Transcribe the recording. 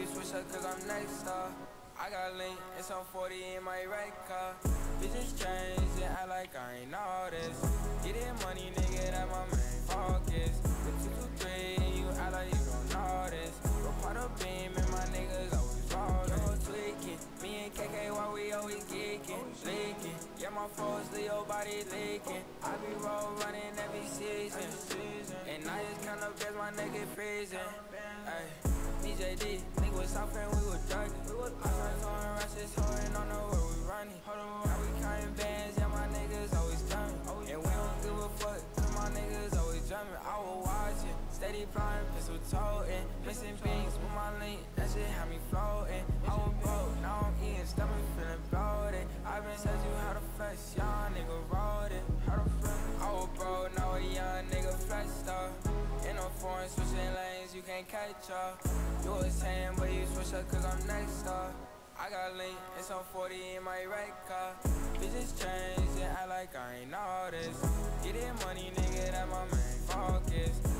switch up cause I'm next up. I got link and some 40 in my red car. Bitches change and act like I ain't know this. Get it money, nigga, that my main focus. The 223 and you act like you don't know this. Go part of beam and my niggas always rollin'. Yo, tweaking, me and KK, why we always geeking, leaking. Yeah, my foes, Leo body leaking. I be roll running every season. And I just count up as my nigga freezing. Ay, BJD, nigga was south and we was drugging. I was throwing rushes, holding on the where we running. Now we counting bands, yeah, my niggas always coming. And we don't give a fuck, cause my niggas always drumming. I was watching, steady flying, pistol toting. Missing beats with my link, that shit had me floating. I was broke, now I'm eating, stomach feeling bloated. I been said you how to flex, young nigga wrote it. I was broke, now a young nigga flexed up. In a foreign switching lanes, you can't catch up. You was saying, but you switch up cause I'm next up. I got link and some 40 in my red car. Bitches change and act like I ain't know this. Get it money, nigga, that my main focus.